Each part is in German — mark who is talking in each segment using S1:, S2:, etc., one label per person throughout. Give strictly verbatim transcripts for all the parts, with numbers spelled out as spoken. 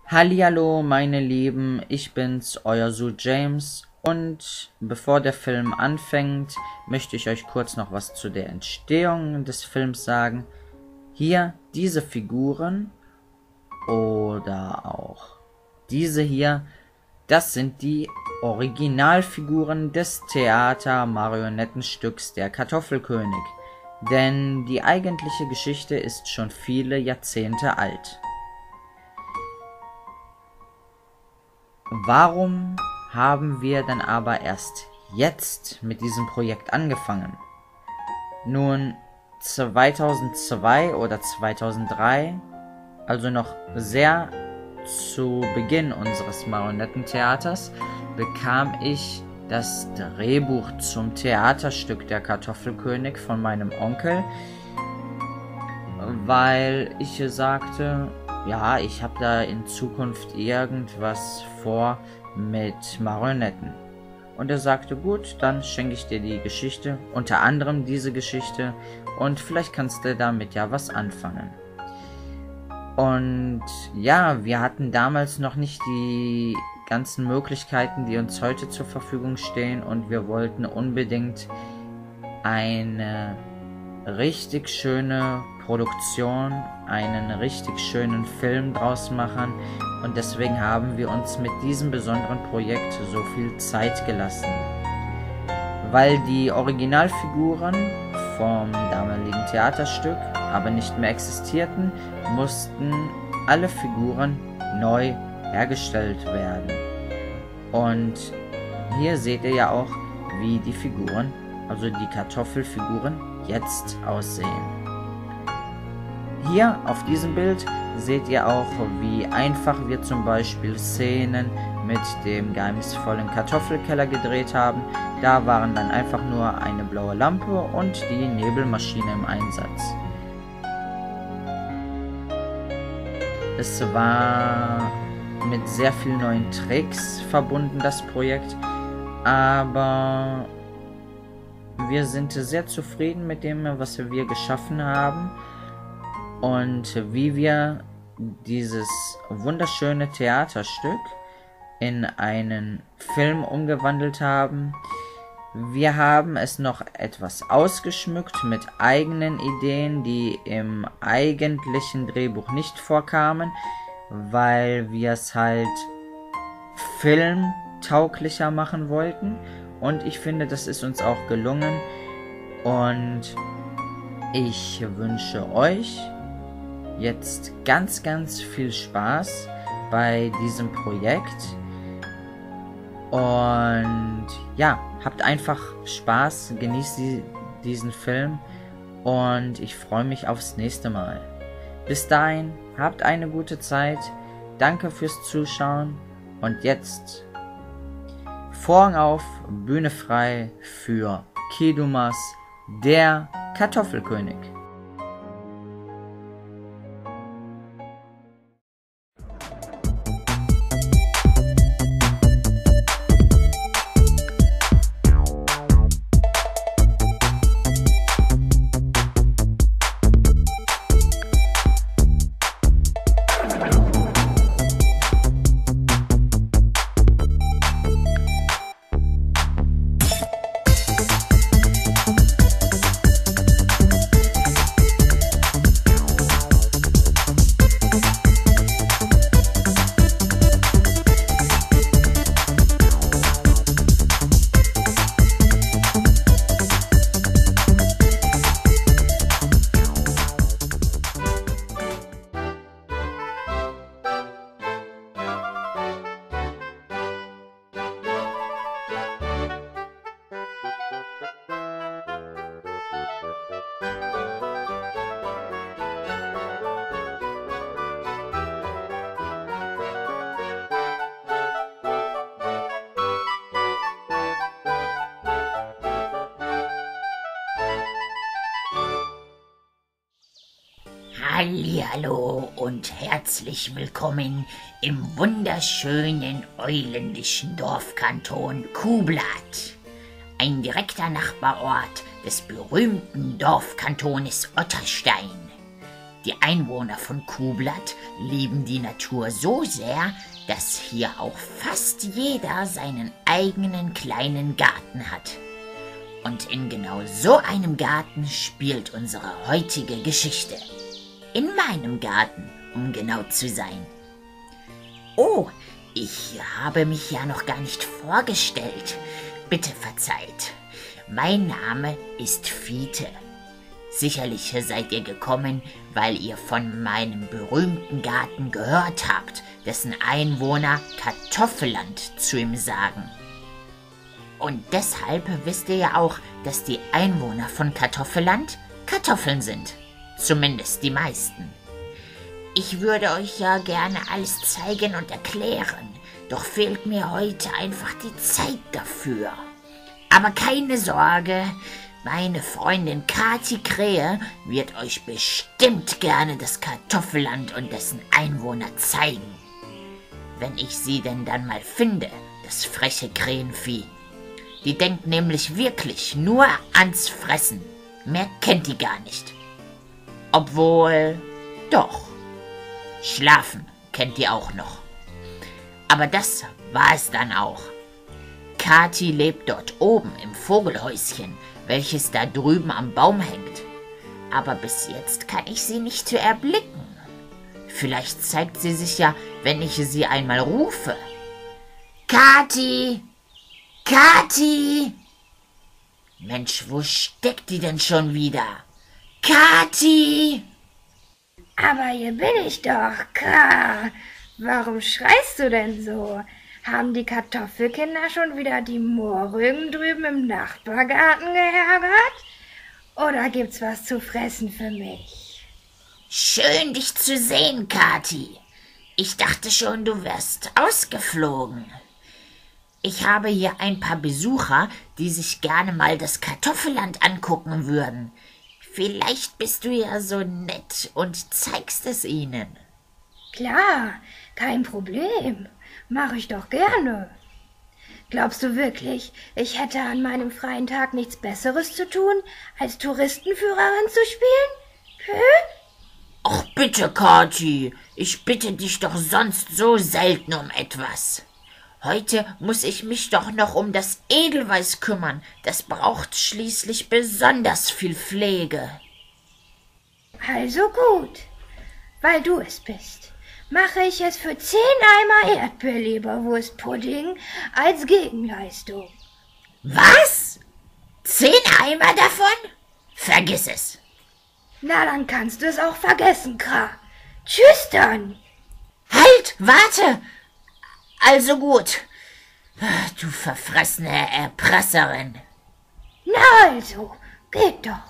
S1: Hallihallo meine Lieben, ich bin's, euer Sue James, und bevor der Film anfängt, möchte ich euch kurz noch was zu der Entstehung des Films sagen. Hier, diese Figuren oder auch diese hier, das sind die Originalfiguren des Theater-Marionettenstücks Der Kartoffelkönig, denn die eigentliche Geschichte ist schon viele Jahrzehnte alt. Warum haben wir dann aber erst jetzt mit diesem Projekt angefangen? Nun, zweitausendzwei oder zweitausenddrei, also noch sehr zu Beginn unseres Marionettentheaters, bekam ich das Drehbuch zum Theaterstück Der Kartoffelkönig von meinem Onkel, weil ich sagte, ja, ich habe da in Zukunft irgendwas vor mit Marionetten. Und er sagte, gut, dann schenke ich dir die Geschichte, unter anderem diese Geschichte, und vielleicht kannst du damit ja was anfangen. Und ja, wir hatten damals noch nicht die ganzen Möglichkeiten, die uns heute zur Verfügung stehen, und wir wollten unbedingt eine richtig schöne Produktion, einen richtig schönen Film draus machen, und deswegen haben wir uns mit diesem besonderen Projekt so viel Zeit gelassen. Weil die Originalfiguren vom damaligen Theaterstück aber nicht mehr existierten, mussten alle Figuren neu hergestellt werden. Und hier seht ihr ja auch, wie die Figuren, also die Kartoffelfiguren, jetzt aussehen. Hier auf diesem Bild seht ihr auch, wie einfach wir zum Beispiel Szenen mit dem geheimnisvollen Kartoffelkeller gedreht haben. Da waren dann einfach nur eine blaue Lampe und die Nebelmaschine im Einsatz. Es war mit sehr vielen neuen Tricks verbunden, das Projekt, aber wir sind sehr zufrieden mit dem, was wir geschaffen haben und wie wir dieses wunderschöne Theaterstück in einen Film umgewandelt haben. Wir haben es noch etwas ausgeschmückt mit eigenen Ideen, die im eigentlichen Drehbuch nicht vorkamen, weil wir es halt filmtauglicher machen wollten, und ich finde, das ist uns auch gelungen, und ich wünsche euch jetzt ganz, ganz viel Spaß bei diesem Projekt. Und ja, habt einfach Spaß, genießt die, diesen Film, und ich freue mich aufs nächste Mal. Bis dahin, habt eine gute Zeit, danke fürs Zuschauen, und jetzt Vorhang auf, Bühne frei für Kidumas, der Kartoffelkönig.
S2: Hallihallo und herzlich willkommen im wunderschönen euländischen Dorfkanton Kuhblatt, ein direkter Nachbarort des berühmten Dorfkantones Otterstein. Die Einwohner von Kuhblatt lieben die Natur so sehr, dass hier auch fast jeder seinen eigenen kleinen Garten hat. Und in genau so einem Garten spielt unsere heutige Geschichte. In meinem Garten, um genau zu sein. Oh, ich habe mich ja noch gar nicht vorgestellt. Bitte verzeiht. Mein Name ist Fiete. Sicherlich seid ihr gekommen, weil ihr von meinem berühmten Garten gehört habt, dessen Einwohner Kartoffelland zu ihm sagen. Und deshalb wisst ihr ja auch, dass die Einwohner von Kartoffelland Kartoffeln sind. Zumindest die meisten. Ich würde euch ja gerne alles zeigen und erklären, doch fehlt mir heute einfach die Zeit dafür. Aber keine Sorge, meine Freundin Kathi Krähe wird euch bestimmt gerne das Kartoffelland und dessen Einwohner zeigen. Wenn ich sie denn dann mal finde, das freche Krähenvieh. Die denkt nämlich wirklich nur ans Fressen. Mehr kennt die gar nicht. Obwohl, doch. Schlafen kennt die auch noch. Aber das war es dann auch. Kathi lebt dort oben im Vogelhäuschen, welches da drüben am Baum hängt. Aber bis jetzt kann ich sie nicht erblicken. Vielleicht zeigt sie sich ja, wenn ich sie einmal rufe. Kathi! Kathi! Mensch, wo steckt die denn schon wieder? Kathi!
S3: Aber hier bin ich doch, Ka. Warum schreist du denn so? Haben die Kartoffelkinder schon wieder die Mohrrüben drüben im Nachbargarten geärgert? Oder gibt's was zu fressen für mich?
S2: Schön, dich zu sehen, Kathi. Ich dachte schon, du wärst ausgeflogen. Ich habe hier ein paar Besucher, die sich gerne mal das Kartoffelland angucken würden. Vielleicht bist du ja so nett und zeigst es ihnen.
S3: Klar, kein Problem. Mach ich doch gerne. Glaubst du wirklich, ich hätte an meinem freien Tag nichts Besseres zu tun, als Touristenführerin zu spielen? Hä?
S2: Ach bitte, Kathi, ich bitte dich doch sonst so selten um etwas. Heute muss ich mich doch noch um das Edelweiß kümmern. Das braucht schließlich besonders viel Pflege.
S3: Also gut, weil du es bist, mache ich es für zehn Eimer Erdbeerleberwurstpudding als Gegenleistung.
S2: Was? Zehn Eimer davon? Vergiss es.
S3: Na, dann kannst du es auch vergessen, Kra. Tschüss dann.
S2: Halt, warte. Also gut. Du verfressene Erpresserin.
S3: Na also, geht doch.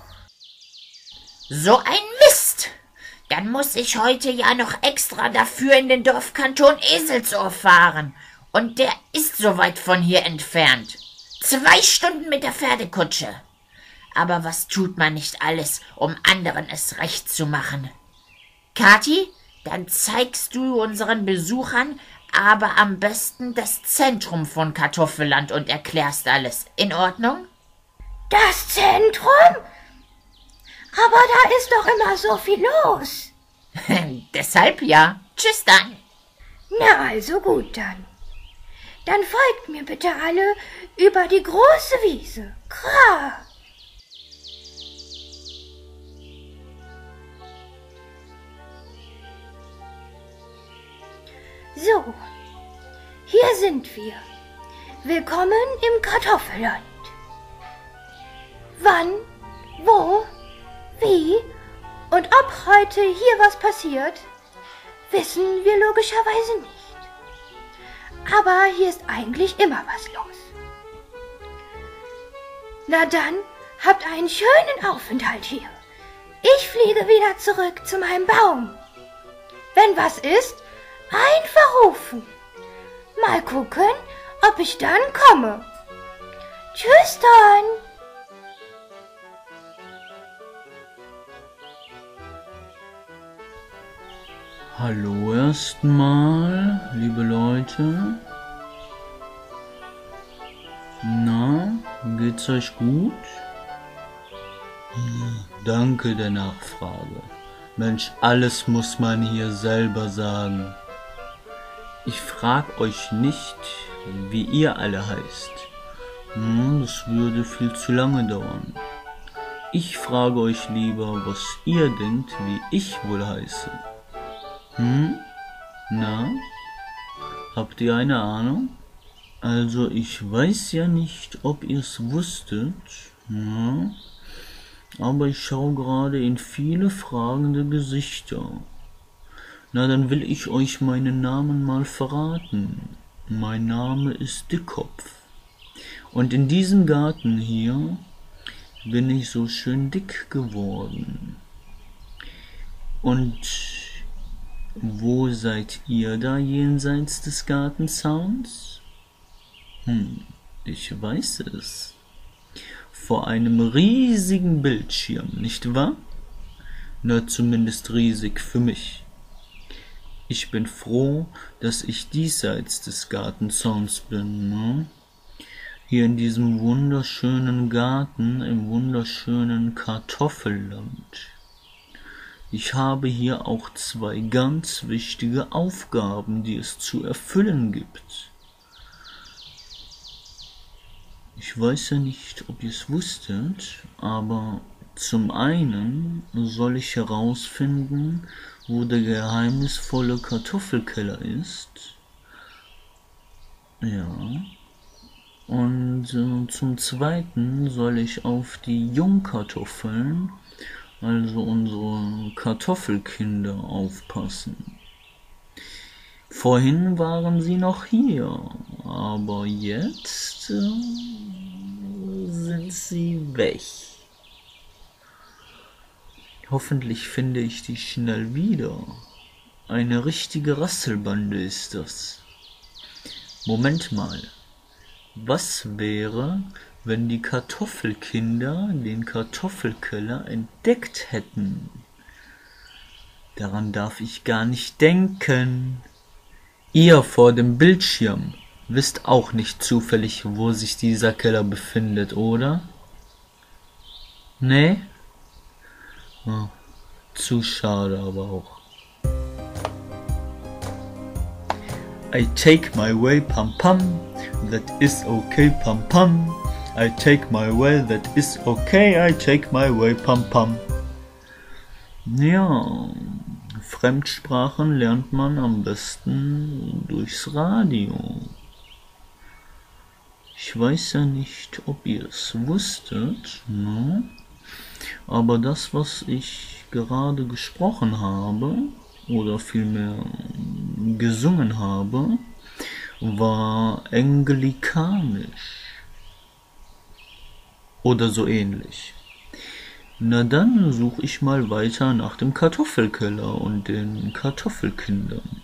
S2: So ein Mist. Dann muss ich heute ja noch extra dafür in den Dorfkanton Eselsohr fahren. Und der ist so weit von hier entfernt. Zwei Stunden mit der Pferdekutsche. Aber was tut man nicht alles, um anderen es recht zu machen? Kathi, dann zeigst du unseren Besuchern aber am besten das Zentrum von Kartoffelland und erklärst alles. In Ordnung?
S3: Das Zentrum? Aber da ist doch immer so viel los.
S2: Deshalb ja. Tschüss dann.
S3: Na, also gut dann. Dann folgt mir bitte alle über die große Wiese. Kra. So, hier sind wir. Willkommen im Kartoffelland. Wann, wo, wie und ob heute hier was passiert, wissen wir logischerweise nicht. Aber hier ist eigentlich immer was los. Na dann, habt einen schönen Aufenthalt hier. Ich fliege wieder zurück zu meinem Baum. Wenn was ist, einfach rufen. Mal gucken, ob ich dann komme. Tschüss dann.
S4: Hallo erstmal, liebe Leute. Na, geht's euch gut? Danke der Nachfrage. Mensch, alles muss man hier selber sagen. Ich frag euch nicht, wie ihr alle heißt. Hm, das würde viel zu lange dauern. Ich frage euch lieber, was ihr denkt, wie ich wohl heiße. Hm? Na? Habt ihr eine Ahnung? Also ich weiß ja nicht, ob ihr es wusstet, ja, aber ich schaue gerade in viele fragende Gesichter. Na, dann will ich euch meinen Namen mal verraten. Mein Name ist Dickkopf. Und in diesem Garten hier bin ich so schön dick geworden. Und wo seid ihr da jenseits des Gartenzauns? Hm, ich weiß es. Vor einem riesigen Bildschirm, nicht wahr? Na, zumindest riesig für mich. Ich bin froh, dass ich diesseits des Gartenzauns bin, ne? Hier in diesem wunderschönen Garten, im wunderschönen Kartoffelland. Ich habe hier auch zwei ganz wichtige Aufgaben, die es zu erfüllen gibt. Ich weiß ja nicht, ob ihr es wusstet, aber zum einen soll ich herausfinden, wo der geheimnisvolle Kartoffelkeller ist. Ja. Und äh, zum zweiten soll ich auf die Jungkartoffeln, also unsere Kartoffelkinder, aufpassen. Vorhin waren sie noch hier, aber jetzt äh, sind sie weg. Hoffentlich finde ich die schnell wieder. Eine richtige Rasselbande ist das. Moment mal. Was wäre, wenn die Kartoffelkinder den Kartoffelkeller entdeckt hätten? Daran darf ich gar nicht denken. Ihr vor dem Bildschirm wisst auch nicht zufällig, wo sich dieser Keller befindet, oder? Nee? Oh, zu schade aber auch. I take my way, pam pam, that is okay, pam pam. I take my way, that is okay, I take my way, pam pam. Ja, Fremdsprachen lernt man am besten durchs Radio. Ich weiß ja nicht, ob ihr es wusstet, ne? Aber das, was ich gerade gesprochen habe, oder vielmehr gesungen habe, war anglikanisch. Oder so ähnlich. Na dann suche ich mal weiter nach dem Kartoffelkeller und den Kartoffelkindern.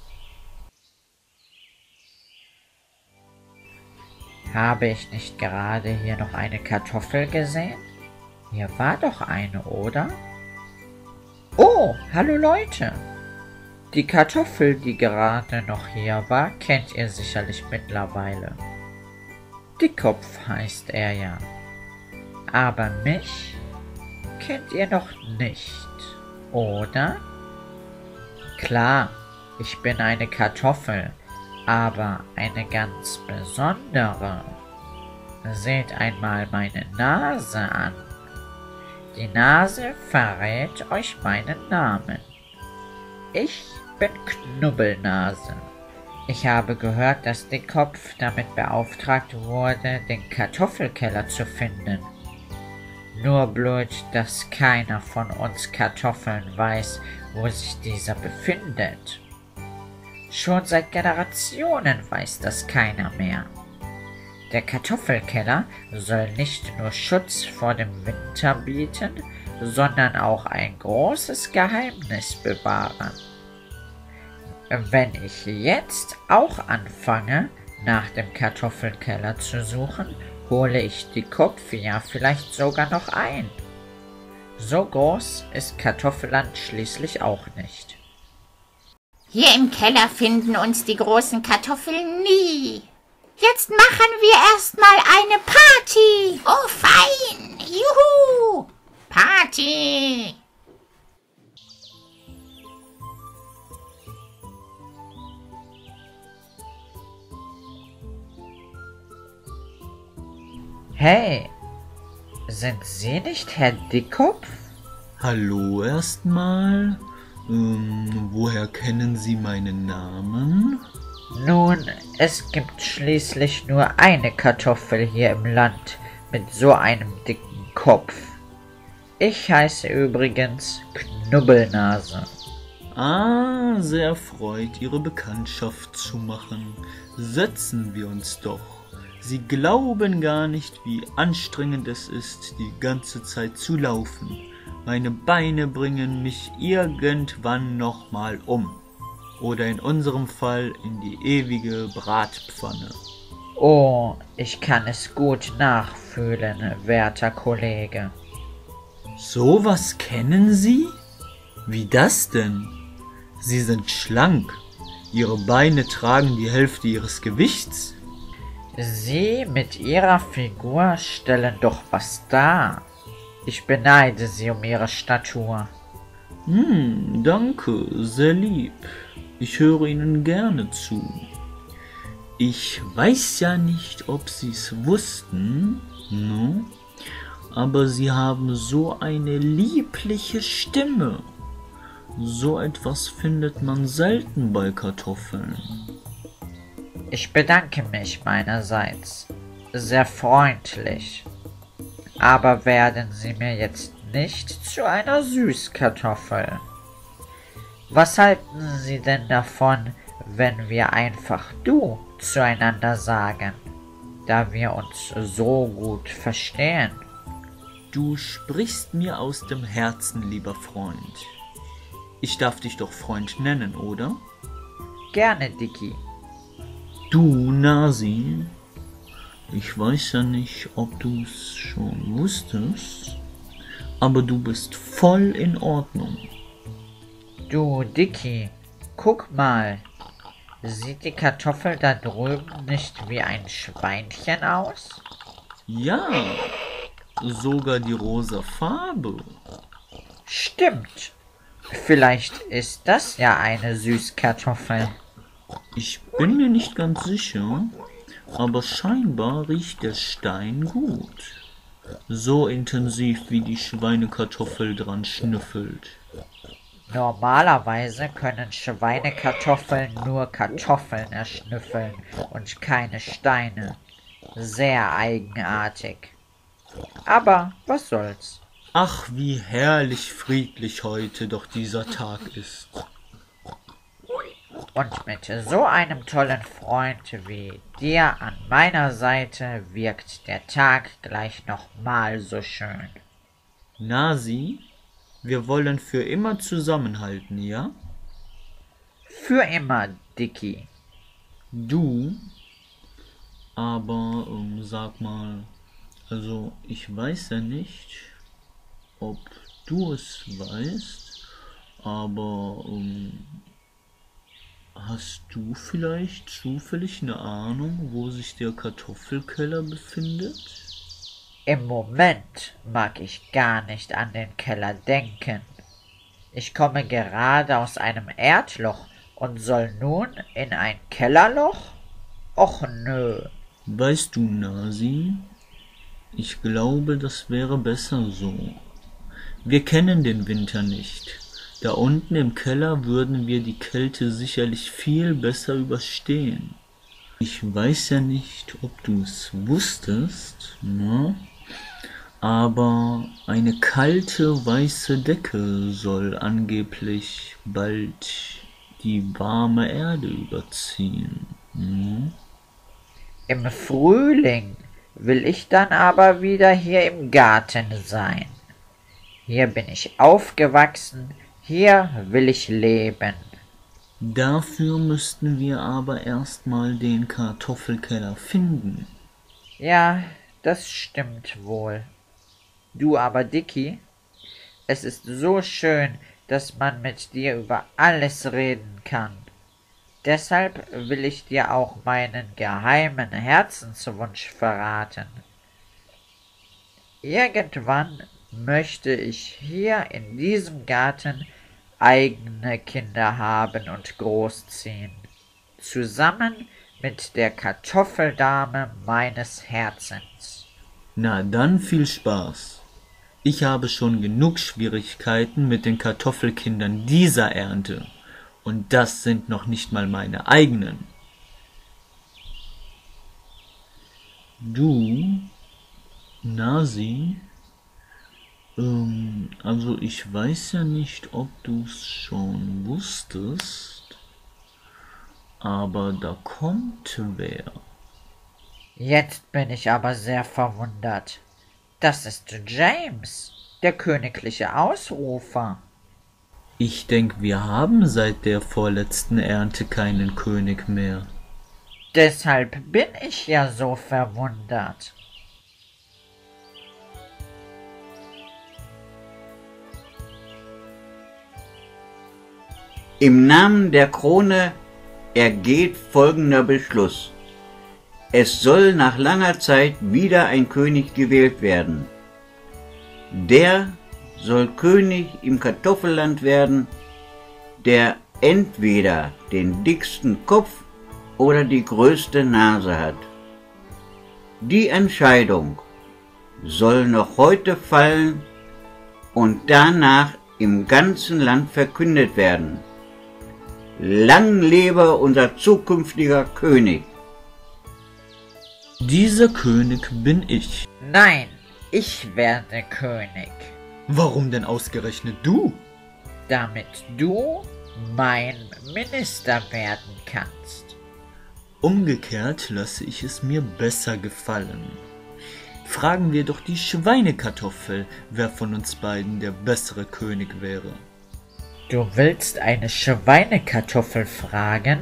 S1: Habe ich nicht gerade hier noch eine Kartoffel gesehen? Hier war doch eine, oder? Oh, hallo Leute! Die Kartoffel, die gerade noch hier war, kennt ihr sicherlich mittlerweile. Dickkopf heißt er ja. Aber mich kennt ihr noch nicht, oder? Klar, ich bin eine Kartoffel, aber eine ganz besondere. Seht einmal meine Nase an. Die Nase verrät euch meinen Namen. Ich bin Knubbelnase. Ich habe gehört, dass Dickkopf damit beauftragt wurde, den Kartoffelkeller zu finden. Nur blöd, dass keiner von uns Kartoffeln weiß, wo sich dieser befindet. Schon seit Generationen weiß das keiner mehr. Der Kartoffelkeller soll nicht nur Schutz vor dem Winter bieten, sondern auch ein großes Geheimnis bewahren. Wenn ich jetzt auch anfange, nach dem Kartoffelkeller zu suchen, hole ich die Kopf ja vielleicht sogar noch ein. So groß ist Kartoffelland schließlich auch nicht.
S2: Hier im Keller finden uns die großen Kartoffeln nie. Jetzt machen wir erstmal eine Party. Oh, fein. Juhu. Party.
S1: Hey, sind Sie nicht Herr Dickkopf?
S4: Hallo erstmal. Ähm, woher kennen Sie meinen Namen?
S1: Nun, es gibt schließlich nur eine Kartoffel hier im Land mit so einem dicken Kopf. Ich heiße übrigens Knubbelnase.
S4: Ah, sehr erfreut, Ihre Bekanntschaft zu machen. Setzen wir uns doch. Sie glauben gar nicht, wie anstrengend es ist, die ganze Zeit zu laufen. Meine Beine bringen mich irgendwann nochmal um. Oder in unserem Fall in die ewige Bratpfanne.
S1: Oh, ich kann es gut nachfühlen, werter Kollege.
S4: So was kennen Sie? Wie das denn? Sie sind schlank. Ihre Beine tragen die Hälfte Ihres Gewichts.
S1: Sie mit Ihrer Figur stellen doch was dar. Ich beneide Sie um Ihre Statur.
S4: Hm, danke, sehr lieb. Ich höre Ihnen gerne zu. Ich weiß ja nicht, ob Sie's wussten, ne? Aber Sie haben so eine liebliche Stimme. So etwas findet man selten bei Kartoffeln.
S1: Ich bedanke mich meinerseits. Sehr freundlich. Aber werden Sie mir jetzt nicht zu einer Süßkartoffel? Was halten Sie denn davon, wenn wir einfach du zueinander sagen, da wir uns so gut verstehen?
S4: Du sprichst mir aus dem Herzen, lieber Freund. Ich darf dich doch Freund nennen, oder?
S1: Gerne, Dicky.
S4: Du, Nasi, ich weiß ja nicht, ob du's schon wusstest, aber du bist voll in Ordnung.
S1: Du, Dicky, guck mal. Sieht die Kartoffel da drüben nicht wie ein Schweinchen aus?
S4: Ja, sogar die rosa Farbe.
S1: Stimmt. Vielleicht ist das ja eine Süßkartoffel.
S4: Ich bin mir nicht ganz sicher, aber scheinbar riecht der Stein gut. So intensiv, wie die Schweinekartoffel dran schnüffelt.
S1: Normalerweise können Schweinekartoffeln nur Kartoffeln erschnüffeln und keine Steine. Sehr eigenartig. Aber was soll's?
S4: Ach, wie herrlich friedlich heute doch dieser Tag ist.
S1: Und mit so einem tollen Freund wie dir an meiner Seite wirkt der Tag gleich noch mal so schön.
S4: Nasi, wir wollen für immer zusammenhalten, ja?
S1: Für immer, Dicky.
S4: Du? Aber, ähm, sag mal, also ich weiß ja nicht, ob du es weißt, aber, ähm, hast du vielleicht zufällig eine Ahnung, wo sich der Kartoffelkeller befindet?
S1: Im Moment mag ich gar nicht an den Keller denken. Ich komme gerade aus einem Erdloch und soll nun in ein Kellerloch? Och nö.
S4: Weißt du, Nasi, ich glaube, das wäre besser so. Wir kennen den Winter nicht. Da unten im Keller würden wir die Kälte sicherlich viel besser überstehen. Ich weiß ja nicht, ob du es wusstest, ne? Aber eine kalte weiße Decke soll angeblich bald die warme Erde überziehen. Ne?
S1: Im Frühling will ich dann aber wieder hier im Garten sein. Hier bin ich aufgewachsen, hier will ich leben.
S4: Dafür müssten wir aber erstmal den Kartoffelkeller finden.
S1: Ja, das stimmt wohl. Du aber, Dicky, es ist so schön, dass man mit dir über alles reden kann. Deshalb will ich dir auch meinen geheimen Herzenswunsch verraten. Irgendwann möchte ich hier in diesem Garten eigene Kinder haben und großziehen, zusammen mit der Kartoffeldame meines Herzens.
S4: Na dann viel Spaß. Ich habe schon genug Schwierigkeiten mit den Kartoffelkindern dieser Ernte. Und das sind noch nicht mal meine eigenen. Du, Nasi, ähm, also ich weiß ja nicht, ob du's schon wusstest, aber da kommt wer.
S1: Jetzt bin ich aber sehr verwundert. Das ist James, der königliche Ausrufer.
S4: Ich denke, wir haben seit der vorletzten Ernte keinen König mehr.
S1: Deshalb bin ich ja so verwundert.
S5: Im Namen der Krone ergeht folgender Beschluss. Es soll nach langer Zeit wieder ein König gewählt werden. Der soll König im Kartoffelland werden, der entweder den dicksten Kopf oder die größte Nase hat. Die Entscheidung soll noch heute fallen und danach im ganzen Land verkündet werden. Lang lebe unser zukünftiger König!
S4: Dieser König bin ich.
S1: Nein, ich werde König,
S4: Warum denn ausgerechnet du?
S1: damit du mein Minister werden kannst.
S4: Umgekehrt lasse ich es mir besser gefallen. Fragen wir doch die Schweinekartoffel, wer von uns beiden der bessere König wäre.
S1: Du willst eine Schweinekartoffel fragen?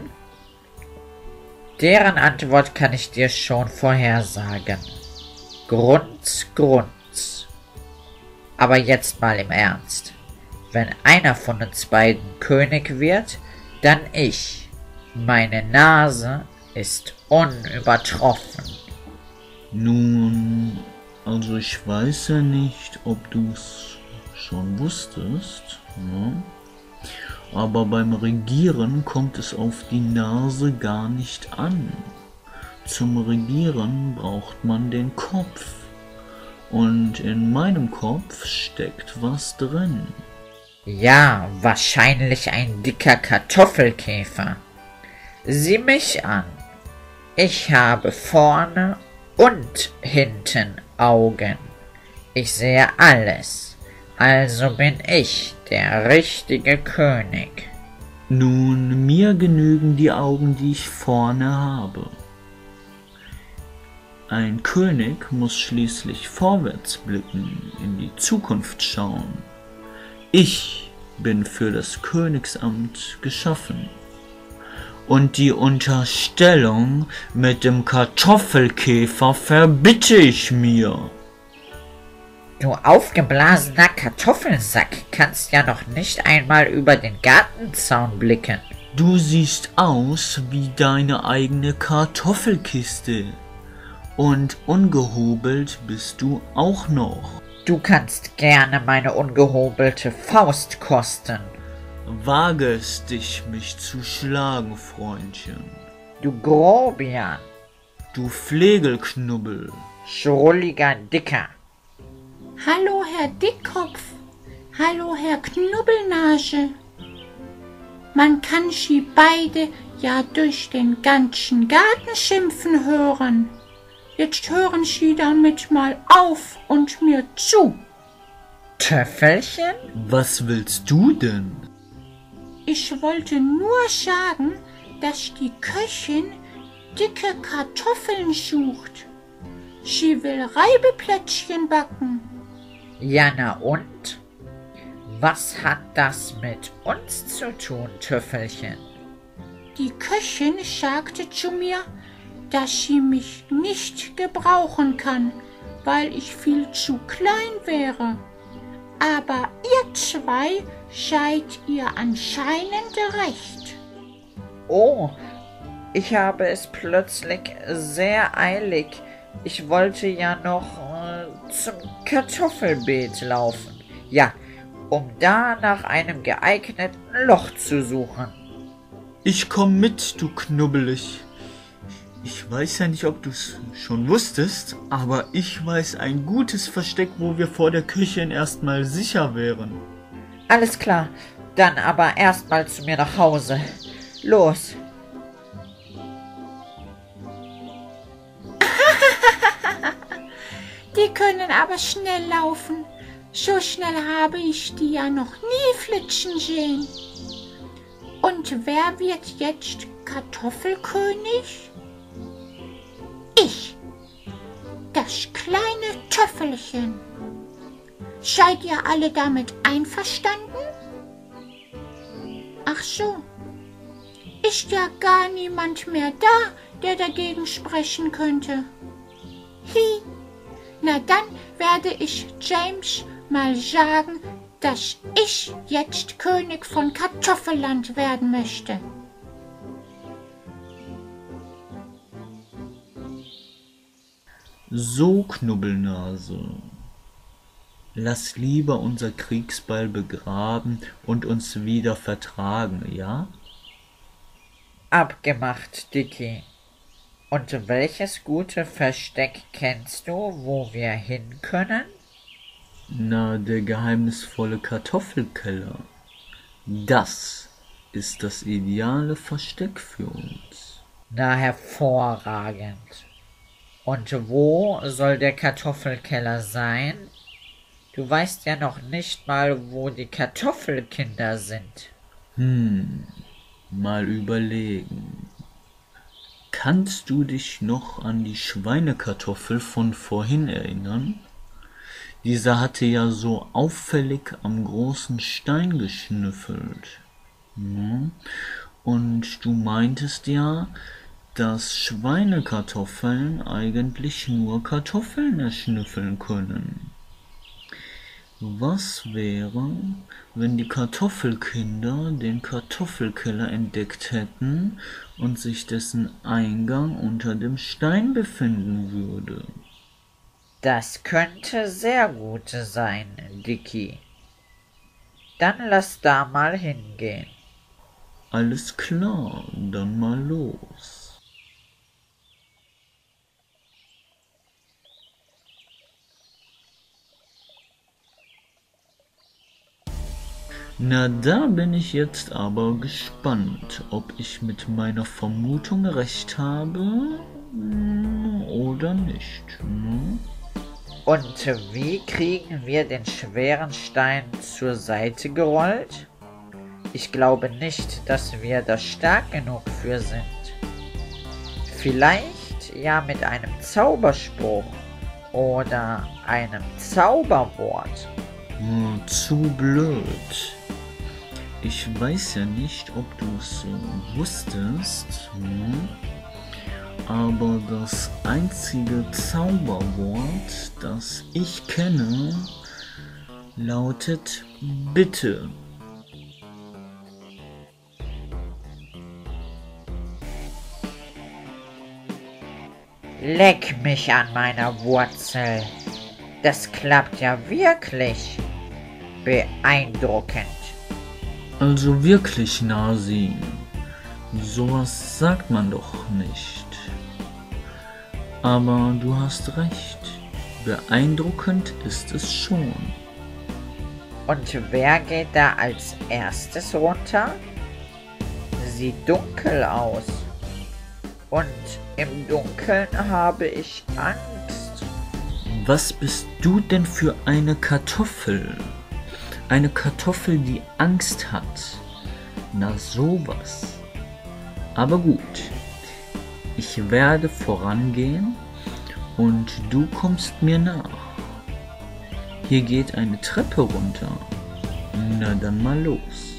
S1: Deren Antwort kann ich dir schon vorhersagen. Grunz, grunz. Aber jetzt mal im Ernst. Wenn einer von uns beiden König wird, dann ich. Meine Nase ist unübertroffen.
S4: Nun, also ich weiß ja nicht, ob du's schon wusstest, ne? Aber beim Regieren kommt es auf die Nase gar nicht an. Zum Regieren braucht man den Kopf. Und in meinem Kopf steckt was drin.
S1: Ja, wahrscheinlich ein dicker Kartoffelkäfer. Sieh mich an. Ich habe vorne und hinten Augen. Ich sehe alles. Also bin ich der richtige König.
S4: Nun, mir genügen die Augen, die ich vorne habe. Ein König muss schließlich vorwärts blicken, in die Zukunft schauen. Ich bin für das Königsamt geschaffen. Und die Unterstellung mit dem Kartoffelkäfer verbitte ich mir.
S1: Du aufgeblasener Kartoffelsack kannst ja noch nicht einmal über den Gartenzaun blicken.
S4: Du siehst aus wie deine eigene Kartoffelkiste. Und ungehobelt bist du auch noch.
S1: Du kannst gerne meine ungehobelte Faust kosten.
S4: Wage es dich, mich zu schlagen, Freundchen.
S1: Du Grobian,
S4: Du Flegelknubbel.
S1: schrulliger Dicker.
S6: Hallo, Herr Dickkopf. Hallo, Herr Knubbelnase. Man kann sie beide ja durch den ganzen Garten schimpfen hören. Jetzt hören Sie damit mal auf und mir zu.
S1: Töffelchen?
S4: Was willst du denn?
S6: Ich wollte nur sagen, dass die Köchin dicke Kartoffeln sucht. Sie will Reibeplätzchen backen.
S1: Ja, na und? Was hat das mit uns zu tun, Töffelchen?
S6: Die Köchin sagte zu mir, dass sie mich nicht gebrauchen kann, weil ich viel zu klein wäre. Aber ihr zwei seid ihr anscheinend recht.
S1: Oh, ich habe es plötzlich sehr eilig. Ich wollte ja noch äh, zum Kartoffelbeet laufen. Ja, um da nach einem geeigneten Loch zu suchen.
S4: Ich komm mit, du Knubbelig. Ich weiß ja nicht, ob du es schon wusstest, aber ich weiß ein gutes Versteck, wo wir vor der Köchin erstmal sicher wären.
S1: Alles klar, dann aber erstmal zu mir nach Hause. Los!
S6: Die können aber schnell laufen. So schnell habe ich die ja noch nie flitschen sehen. Und wer wird jetzt Kartoffelkönig? Ich, das kleine Töffelchen. Seid ihr alle damit einverstanden? Ach so, ist ja gar niemand mehr da, der dagegen sprechen könnte. Hi, na dann werde ich James mal sagen, dass ich jetzt König von Kartoffelland werden möchte.
S4: So, Knubbelnase, lass lieber unser Kriegsbeil begraben und uns wieder vertragen, ja?
S1: Abgemacht, Dicky. Und welches gute Versteck kennst du, wo wir hin können?
S4: Na, der geheimnisvolle Kartoffelkeller. Das ist das ideale Versteck für uns.
S1: Na, hervorragend. Und wo soll der Kartoffelkeller sein? Du weißt ja noch nicht mal, wo die Kartoffelkinder sind.
S4: Hm, mal überlegen. Kannst du dich noch an die Schweinekartoffel von vorhin erinnern? Dieser hatte ja so auffällig am großen Stein geschnüffelt. Hm? Und du meintest ja, dass Schweinekartoffeln eigentlich nur Kartoffeln erschnüffeln können. Was wäre, wenn die Kartoffelkinder den Kartoffelkeller entdeckt hätten und sich dessen Eingang unter dem Stein befinden würde?
S1: Das könnte sehr gut sein, Dicky. Dann lass da mal hingehen.
S4: Alles klar, dann mal los. Na, da bin ich jetzt aber gespannt, ob ich mit meiner Vermutung recht habe oder nicht. Hm?
S1: Und wie kriegen wir den schweren Stein zur Seite gerollt? Ich glaube nicht, dass wir da stark genug für sind. Vielleicht ja mit einem Zauberspruch oder einem Zauberwort.
S4: Hm, zu blöd. Ich weiß ja nicht, ob du es so wusstest, hm? aber das einzige Zauberwort, das ich kenne, lautet Bitte.
S1: Leck mich an meiner Wurzel. Das klappt ja wirklich. Beeindruckend.
S4: Also wirklich, Nasi, sowas sagt man doch nicht. Aber du hast recht, beeindruckend ist es schon.
S1: Und wer geht da als erstes runter? Sieht dunkel aus. Und im Dunkeln habe ich Angst.
S4: Was bist du denn für eine Kartoffel? Eine Kartoffel, die Angst hat. Na sowas. Aber gut, ich werde vorangehen und du kommst mir nach. Hier geht eine Treppe runter. Na dann mal los.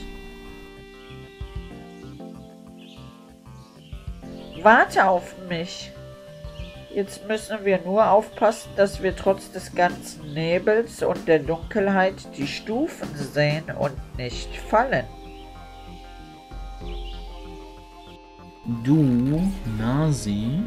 S1: Warte auf mich. Jetzt müssen wir nur aufpassen, dass wir trotz des ganzen Nebels und der Dunkelheit die Stufen sehen und nicht fallen.
S4: Du, Nasi,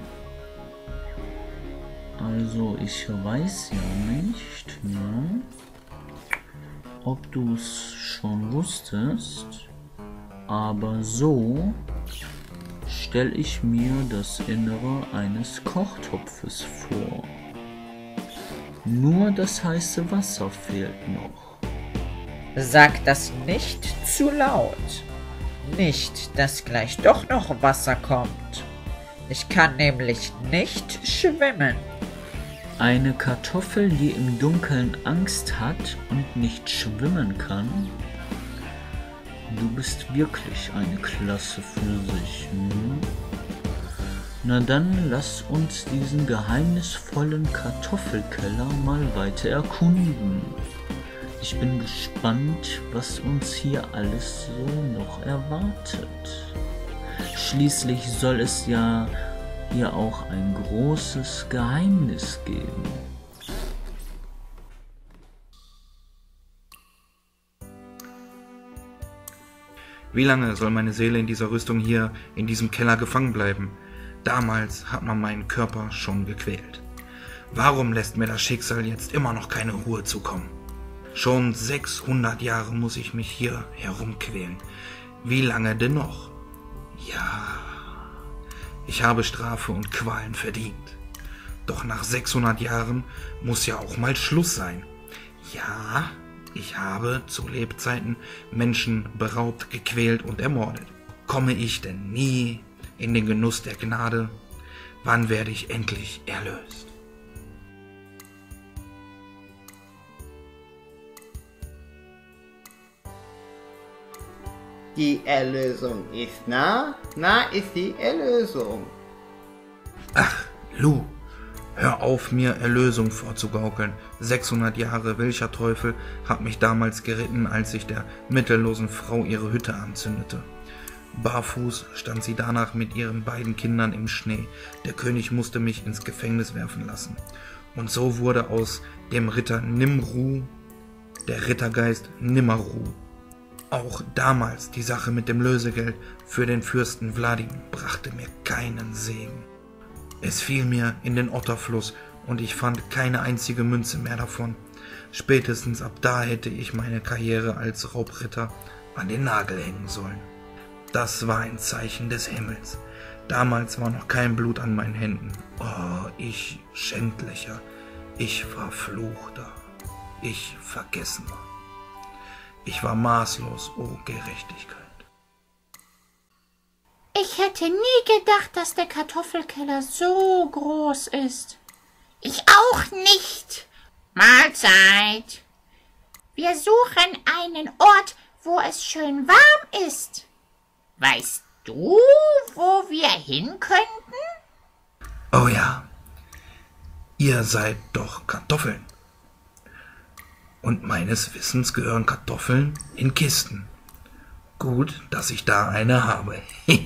S4: also ich weiß ja nicht, ne, ob du es schon wusstest, aber so stelle ich mir das Innere eines Kochtopfes vor. Nur das heiße Wasser fehlt noch.
S1: Sag das nicht zu laut. Nicht, dass gleich doch noch Wasser kommt. Ich kann nämlich nicht schwimmen.
S4: Eine Kartoffel, die im Dunkeln Angst hat und nicht schwimmen kann? Du bist wirklich eine Klasse für sich, hm? Na dann lass uns diesen geheimnisvollen Kartoffelkeller mal weiter erkunden. Ich bin gespannt, was uns hier alles so noch erwartet. Schließlich soll es ja hier auch ein großes Geheimnis geben.
S7: Wie lange soll meine Seele in dieser Rüstung hier, in diesem Keller gefangen bleiben? Damals hat man meinen Körper schon gequält. Warum lässt mir das Schicksal jetzt immer noch keine Ruhe zukommen? Schon sechshundert Jahre muss ich mich hier herumquälen. Wie lange denn noch? Ja, ich habe Strafe und Qualen verdient. Doch nach sechshundert Jahren muss ja auch mal Schluss sein. Ja, ich habe zu Lebzeiten Menschen beraubt, gequält und ermordet. Komme ich denn nie in den Genuss der Gnade? Wann werde ich endlich erlöst?
S8: Die Erlösung ist nah, nah ist die Erlösung.
S7: Ach, Lou, hör auf, mir Erlösung vorzugaukeln. sechshundert Jahre, welcher Teufel hat mich damals geritten, als ich der mittellosen Frau ihre Hütte anzündete? Barfuß stand sie danach mit ihren beiden Kindern im Schnee. Der König musste mich ins Gefängnis werfen lassen. Und so wurde aus dem Ritter Nimru der Rittergeist Nimmerruh. Auch damals die Sache mit dem Lösegeld für den Fürsten Wladimir brachte mir keinen Segen. Es fiel mir in den Otterfluss und ich fand keine einzige Münze mehr davon. Spätestens ab da hätte ich meine Karriere als Raubritter an den Nagel hängen sollen. Das war ein Zeichen des Himmels. Damals war noch kein Blut an meinen Händen. Oh, ich Schändlicher, ich Verfluchter, ich Vergessener. Ich war maßlos, oh Gerechtigkeit.
S6: Ich hätte nie gedacht, dass der Kartoffelkeller so groß ist.
S2: Ich auch nicht. Mahlzeit.
S6: Wir suchen einen Ort, wo es schön warm ist.
S2: Weißt du, wo wir hin könnten?
S7: Oh ja, ihr seid doch Kartoffeln. Und meines Wissens gehören Kartoffeln in Kisten. Gut, dass ich da eine habe.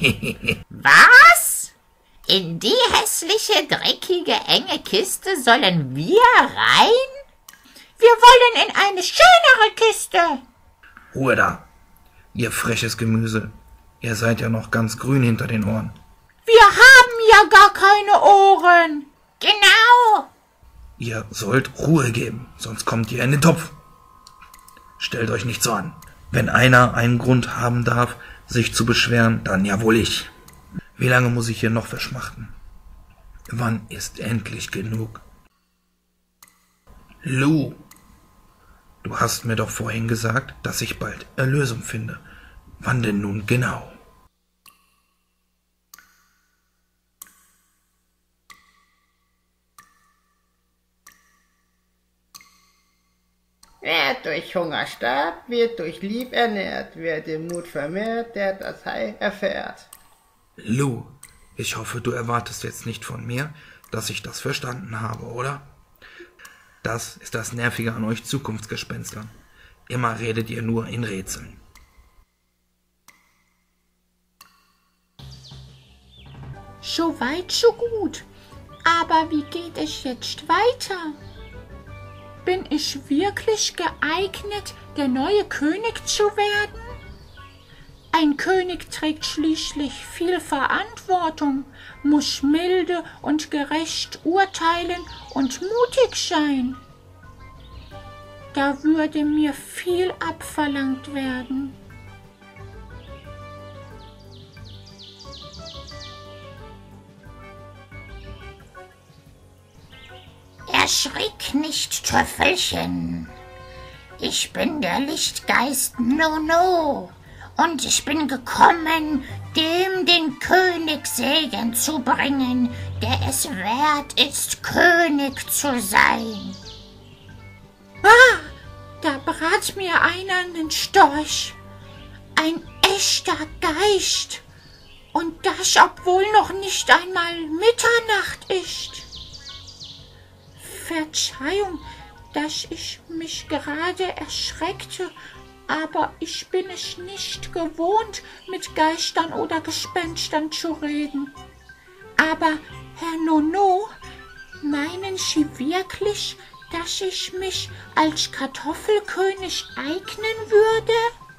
S2: Was? In die hässliche, dreckige, enge Kiste sollen wir rein?
S6: Wir wollen in eine schönere Kiste.
S7: Ruhe da, ihr freches Gemüse. Ihr seid ja noch ganz grün hinter den Ohren.
S6: Wir haben ja gar keine Ohren.
S2: Genau.
S7: Ihr sollt Ruhe geben, sonst kommt ihr in den Topf. Stellt euch nicht so an. Wenn einer einen Grund haben darf, sich zu beschweren, dann ja wohl ich. Wie lange muss ich hier noch verschmachten? Wann ist endlich genug? Lou, du hast mir doch vorhin gesagt, dass ich bald Erlösung finde. Wann denn nun genau?
S8: Wer durch Hunger starb, wird durch Lieb ernährt. Wer den Mut vermehrt, der das Heil erfährt.
S7: Lou, ich hoffe, du erwartest jetzt nicht von mir, dass ich das verstanden habe, oder? Das ist das Nervige an euch Zukunftsgespenstern. Immer redet ihr nur in Rätseln.
S6: So weit, so gut. Aber wie geht es jetzt weiter? Bin ich wirklich geeignet, der neue König zu werden? Ein König trägt schließlich viel Verantwortung, muss milde und gerecht urteilen und mutig sein. Da würde mir viel abverlangt werden.
S2: Erschrick nicht, Töffelchen. Ich bin der Lichtgeist Nono und ich bin gekommen, dem den Königssegen zu bringen, der es wert ist, König zu sein.
S6: Ah, da brat mir einer einen Storch. Ein echter Geist. Und das, obwohl noch nicht einmal Mitternacht ist. Verzeihung, dass ich mich gerade erschreckte, aber ich bin es nicht gewohnt, mit Geistern oder Gespenstern zu reden. Aber, Herr Nono, meinen Sie wirklich, dass ich mich als Kartoffelkönig eignen würde?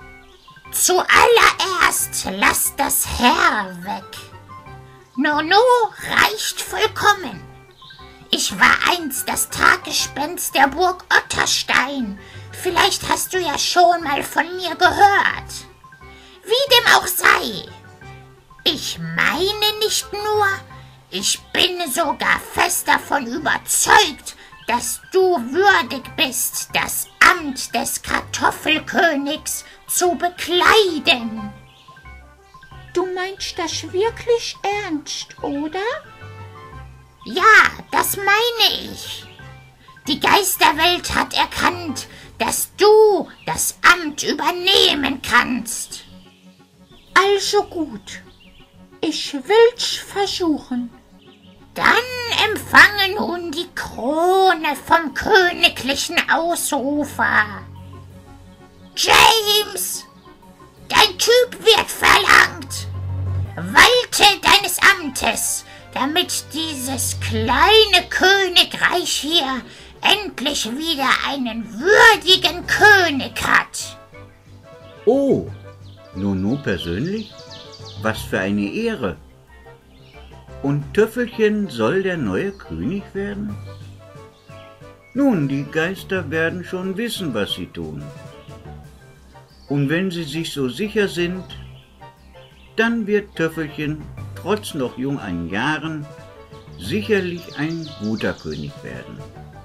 S2: Zuallererst lass das Herr weg. Nono reicht vollkommen. Ich war einst das Taggespenst der Burg Otterstein. Vielleicht hast du ja schon mal von mir gehört. Wie dem auch sei. Ich meine nicht nur, ich bin sogar fest davon überzeugt, dass du würdig bist, das Amt des Kartoffelkönigs zu bekleiden.
S6: Du meinst das wirklich ernst, oder?
S2: Ja, das meine ich. Die Geisterwelt hat erkannt, dass du das Amt übernehmen kannst.
S6: Also gut, ich will's versuchen.
S2: Dann empfange nun die Krone vom königlichen Ausrufer. James, dein Typ wird verlangt. Walte deines Amtes, damit dieses kleine Königreich hier endlich wieder einen würdigen König hat.
S5: Oh, Nono persönlich? Was für eine Ehre. Und Töffelchen soll der neue König werden? Nun, die Geister werden schon wissen, was sie tun. Und wenn sie sich so sicher sind, dann wird Töffelchen, trotz noch jung an Jahren, sicherlich ein guter König werden.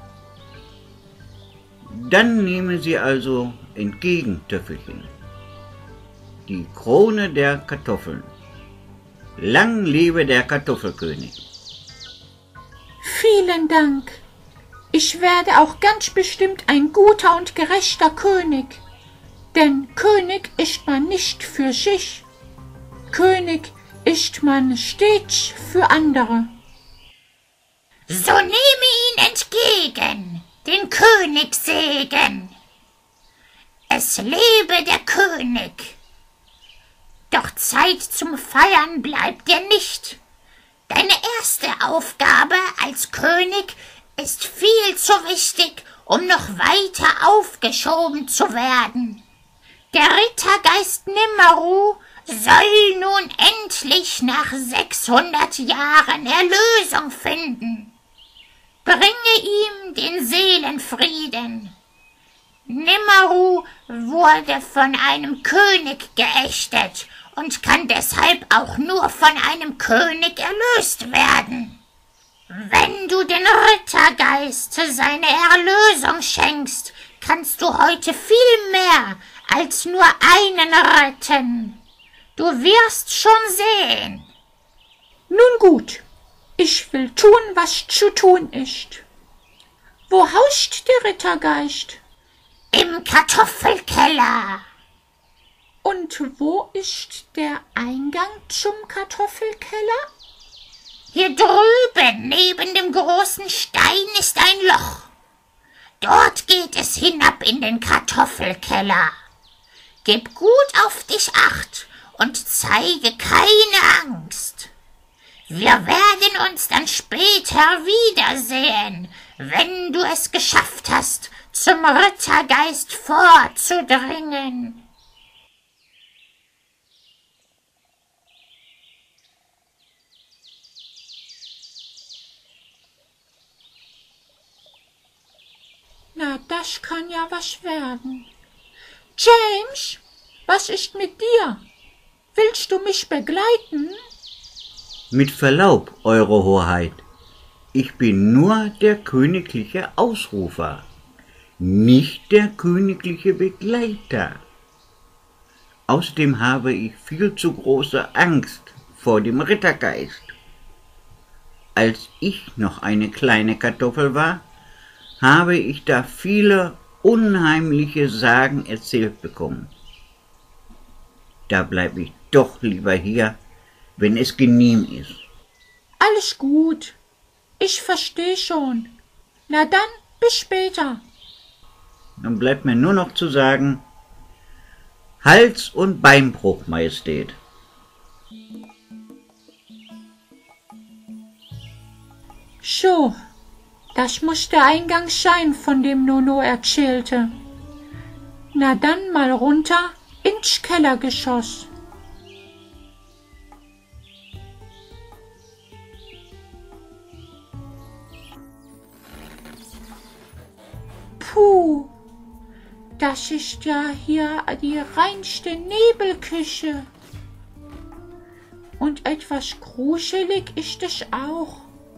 S5: Dann nehmen Sie also entgegen, Töffelchen, die Krone der Kartoffeln. Lang lebe der Kartoffelkönig.
S6: Vielen Dank. Ich werde auch ganz bestimmt ein guter und gerechter König. Denn König ist man nicht für sich. König ist man stets für andere.
S2: So nehme ihn entgegen, den Königssegen. Es lebe der König. Doch Zeit zum Feiern bleibt dir nicht. Deine erste Aufgabe als König ist viel zu wichtig, um noch weiter aufgeschoben zu werden. Der Rittergeist Nimmeru soll nun endlich nach sechshundert Jahren Erlösung finden. Bringe ihm den Seelenfrieden. Nimmeru wurde von einem König geächtet und kann deshalb auch nur von einem König erlöst werden. Wenn du den Rittergeist seine Erlösung schenkst, kannst du heute viel mehr als nur einen retten. Du wirst schon sehen.
S6: Nun gut, ich will tun, was zu tun ist. Wo haust der Rittergeist?
S2: Im Kartoffelkeller.
S6: Und wo ist der Eingang zum Kartoffelkeller?
S2: Hier drüben neben dem großen Stein ist ein Loch. Dort geht es hinab in den Kartoffelkeller. Gib gut auf dich acht und zeige keine Angst. Wir werden uns dann später wiedersehen, wenn du es geschafft hast, zum Rittergeist vorzudringen.
S6: Na, das kann ja was werden. James, was ist mit dir? Willst du mich begleiten?
S5: Mit Verlaub, Eure Hoheit. Ich bin nur der königliche Ausrufer, nicht der königliche Begleiter. Außerdem habe ich viel zu große Angst vor dem Rittergeist. Als ich noch eine kleine Kartoffel war, habe ich da viele unheimliche Sagen erzählt bekommen. Da bleibe ich doch lieber hier, wenn es genehm ist.
S6: Alles gut. Ich verstehe schon. Na dann, bis später.
S5: Dann bleibt mir nur noch zu sagen, Hals- und Beinbruch, Majestät.
S6: So, das muss der Eingang sein, von dem Nono erzählte. Na dann mal runter ins Kellergeschoss. Puh, das ist ja hier die reinste Nebelküche. Und etwas gruselig ist es auch.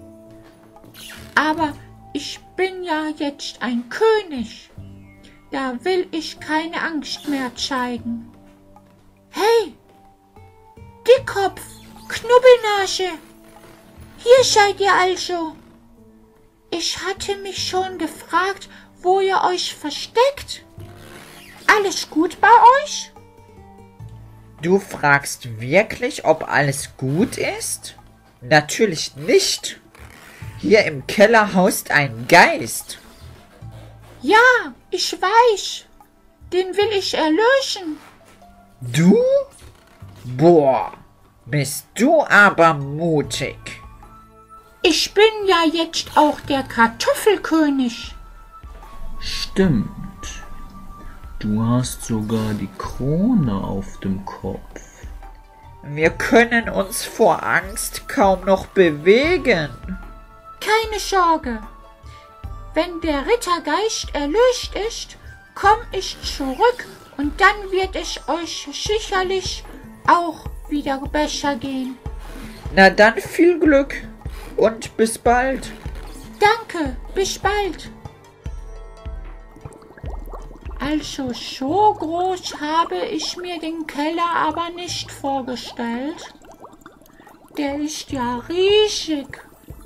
S6: Aber ich bin ja jetzt ein König. Da will ich keine Angst mehr zeigen. Hey, Dickkopf, Knubbelnase, hier seid ihr also. Ich hatte mich schon gefragt, wo ihr euch versteckt. Alles gut bei euch?
S1: Du fragst wirklich, ob alles gut ist? Natürlich nicht. Hier im Keller haust ein Geist.
S6: Ja, ich weiß. Den will ich erlösen.
S1: Du? Boah, bist du aber mutig.
S6: Ich bin ja jetzt auch der Kartoffelkönig.
S4: Stimmt. Du hast sogar die Krone auf dem Kopf.
S1: Wir können uns vor Angst kaum noch bewegen.
S6: Keine Sorge. Wenn der Rittergeist erlöst ist, komm ich zurück und dann wird es euch sicherlich auch wieder besser gehen.
S1: Na dann viel Glück und bis bald.
S6: Danke, bis bald. Also so groß habe ich mir den Keller aber nicht vorgestellt. Der ist ja riesig.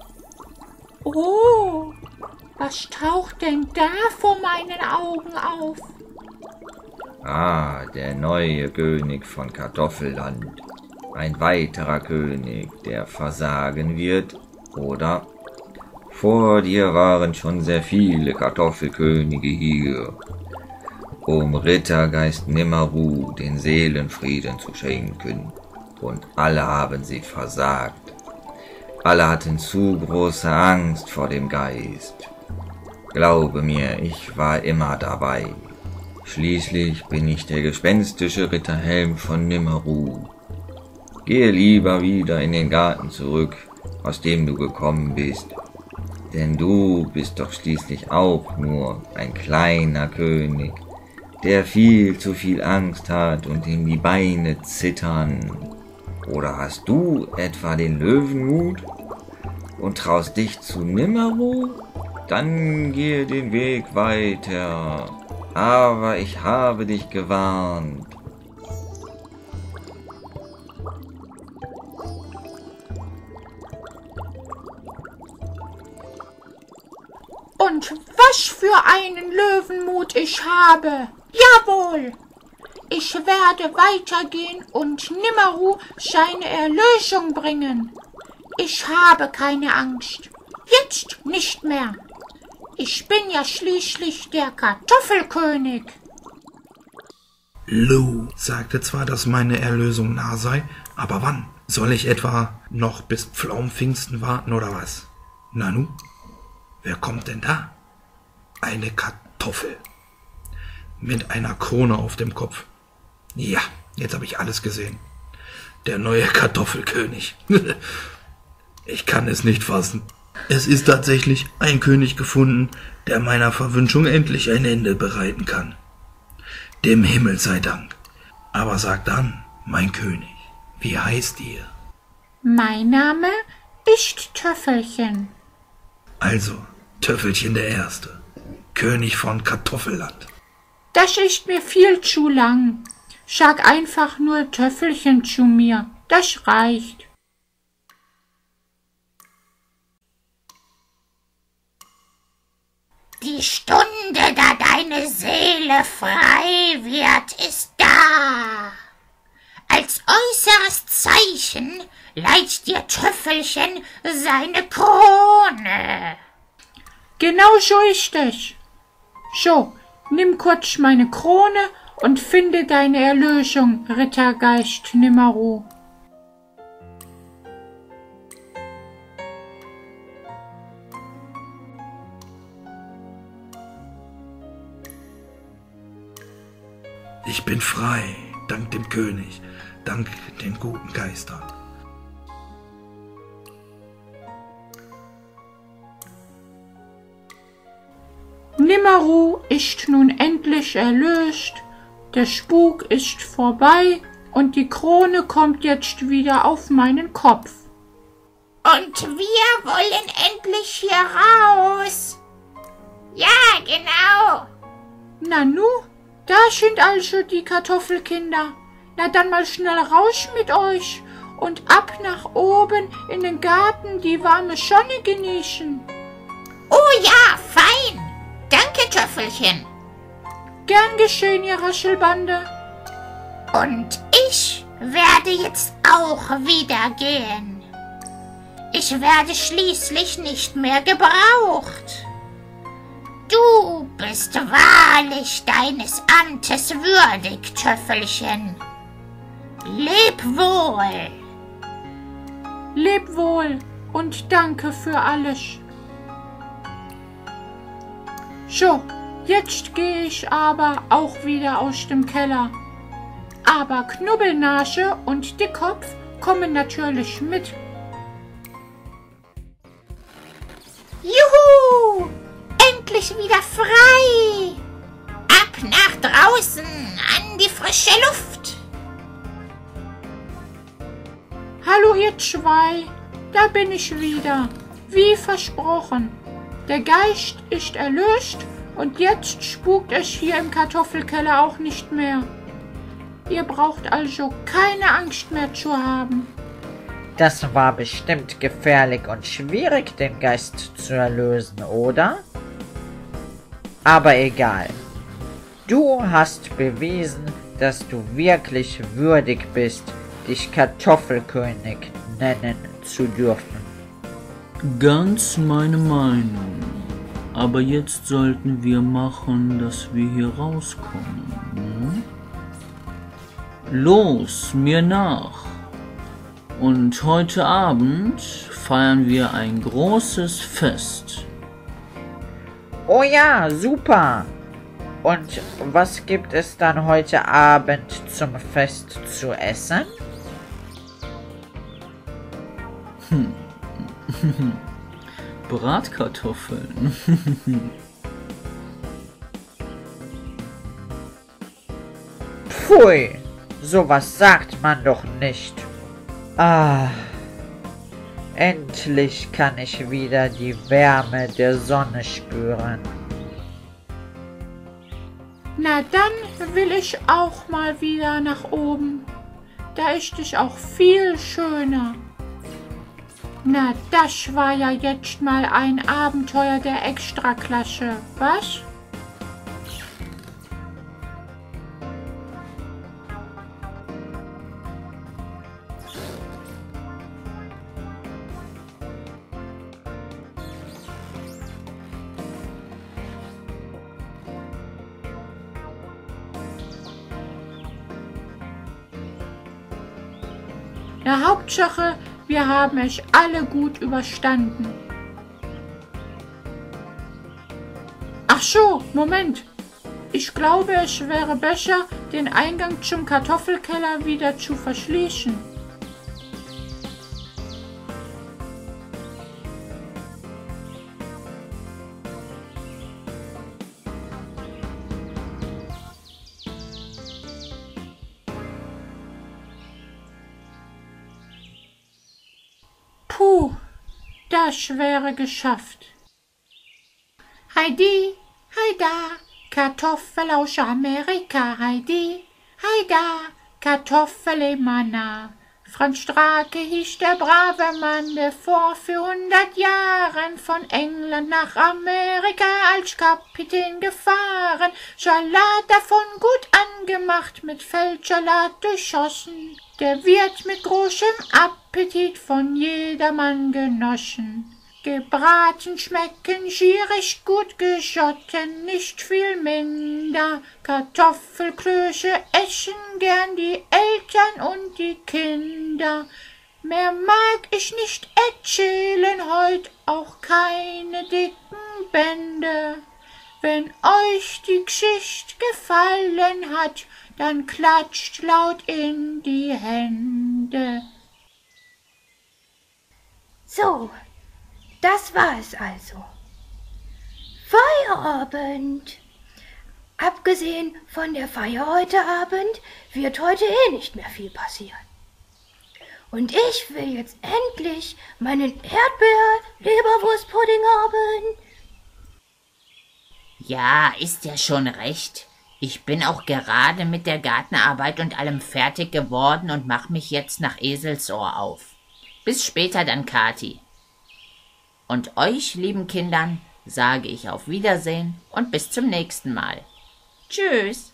S6: Oh, was taucht denn da vor meinen Augen auf?
S9: Ah, der neue König von Kartoffelland. Ein weiterer König, der versagen wird, oder? Vor dir waren schon sehr viele Kartoffelkönige hier, um Rittergeist Nimmerruh den Seelenfrieden zu schenken, und alle haben sie versagt. Alle hatten zu große Angst vor dem Geist. Glaube mir, ich war immer dabei. Schließlich bin ich der gespenstische Ritterhelm von Nimmerruh. Gehe lieber wieder in den Garten zurück, aus dem du gekommen bist, denn du bist doch schließlich auch nur ein kleiner König, der viel zu viel Angst hat und ihm die Beine zittern. Oder hast du etwa den Löwenmut und traust dich zu Nimmerruh? Dann gehe den Weg weiter. Aber ich habe dich gewarnt.
S6: Und was für einen Löwenmut ich habe. Jawohl! Ich werde weitergehen und Nimmerruh seine Erlösung bringen. Ich habe keine Angst. Jetzt nicht mehr. Ich bin ja schließlich der Kartoffelkönig.
S7: Lou sagte zwar, dass meine Erlösung nah sei, aber wann? Soll ich etwa noch bis Pflaumenpfingsten warten oder was? Nanu, wer kommt denn da? Eine Kartoffel. Mit einer Krone auf dem Kopf. Ja, jetzt habe ich alles gesehen. Der neue Kartoffelkönig. Ich kann es nicht fassen. Es ist tatsächlich ein König gefunden, der meiner Verwünschung endlich ein Ende bereiten kann. Dem Himmel sei Dank. Aber sag dann, mein König, wie heißt ihr?
S6: Mein Name ist Töffelchen.
S7: Also, Töffelchen der Erste, König von Kartoffelland.
S6: Das ist mir viel zu lang. Sag einfach nur Töffelchen zu mir. Das reicht.
S2: Die Stunde, da deine Seele frei wird, ist da. Als äußeres Zeichen leiht dir Töffelchen seine Krone.
S6: Genau so ist es. So, nimm kurz meine Krone und finde deine Erlösung, Rittergeist Nimmerruh.
S7: Ich bin frei, dank dem König, dank den guten Geistern.
S6: Nimmerruh ist nun endlich erlöst, der Spuk ist vorbei und die Krone kommt jetzt wieder auf meinen Kopf.
S2: Und wir wollen endlich hier raus. Ja, genau.
S6: Nanu, da sind also die Kartoffelkinder. Na dann mal schnell raus mit euch und ab nach oben in den Garten die warme Sonne genießen.
S2: Oh ja, fein. Danke, Töffelchen.
S6: Gern geschehen, ihr Raschelbande.
S2: Und ich werde jetzt auch wieder gehen. Ich werde schließlich nicht mehr gebraucht. Du bist wahrlich deines Amtes würdig, Töffelchen. Leb wohl.
S6: Leb wohl und danke für alles. So, jetzt gehe ich aber auch wieder aus dem Keller. Aber Knubbelnase und Dickkopf kommen natürlich mit.
S2: Juhu! Endlich wieder frei! Ab nach draußen, an die frische Luft!
S6: Hallo ihr zwei, da bin ich wieder, wie versprochen. Der Geist ist erlöst und jetzt spukt es hier im Kartoffelkeller auch nicht mehr. Ihr braucht also keine Angst mehr zu haben.
S1: Das war bestimmt gefährlich und schwierig, den Geist zu erlösen, oder? Aber egal. Du hast bewiesen, dass du wirklich würdig bist, dich Kartoffelkönig nennen zu dürfen.
S4: Ganz meine Meinung. Aber jetzt sollten wir machen, dass wir hier rauskommen. Hm? Los, mir nach. Und heute Abend feiern wir ein großes Fest.
S1: Oh ja, super! Und was gibt es dann heute Abend zum Fest zu essen?
S4: Hm. Bratkartoffeln.
S1: Pfui, sowas sagt man doch nicht. Ah, endlich kann ich wieder die Wärme der Sonne spüren.
S6: Na dann will ich auch mal wieder nach oben. Da ist es auch viel schöner. Na, das war ja jetzt mal ein Abenteuer der Extraklasse, was? Na, Hauptsache, wir haben es alle gut überstanden. Ach so, Moment. Ich glaube, es wäre besser, den Eingang zum Kartoffelkeller wieder zu verschließen. Puh, das wäre geschafft. Heidi, heida, Kartoffel aus Amerika, Heidi, heida, Kartoffel im Manna. Franz Strake hieß der brave Mann, der vor vierhundert Jahren von England nach Amerika als Kapitän gefahren, Salat davon gut angemacht, mit Feldsalat durchschossen, der wird mit großem Appetit von jedermann genossen. Gebraten schmecken sie recht gut, geschotten nicht viel minder. Kartoffelklöße essen gern die Eltern und die Kinder. Mehr mag ich nicht erzählen, heut auch keine dicken Bände. Wenn euch die Geschichte gefallen hat, dann klatscht laut in die Hände.
S3: So, das war es also. Feierabend. Abgesehen von der Feier heute Abend wird heute eh nicht mehr viel passieren. Und ich will jetzt endlich meinen Erdbeer-Leberwurstpudding haben.
S2: Ja, ist ja schon recht. Ich bin auch gerade mit der Gartenarbeit und allem fertig geworden und mach mich jetzt nach Eselsohr auf. Bis später dann, Kathi. Und euch, lieben Kindern, sage ich auf Wiedersehen und bis zum nächsten Mal. Tschüss.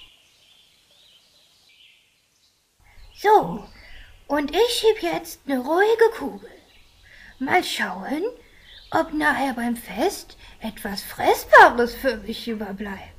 S3: So, und ich schieb jetzt eine ruhige Kugel. Mal schauen, ob nachher beim Fest etwas Fressbares für mich überbleibt.